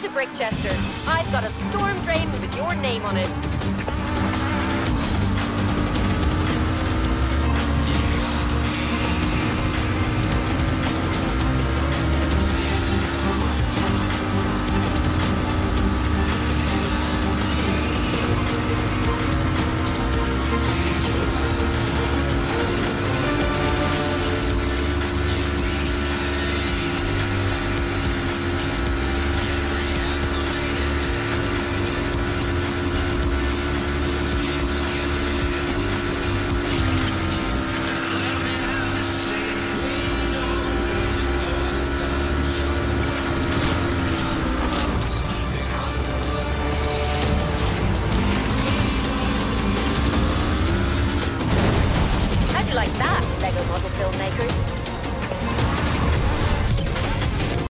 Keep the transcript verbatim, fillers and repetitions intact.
to Brickchester. I've got a storm drain with your name on it.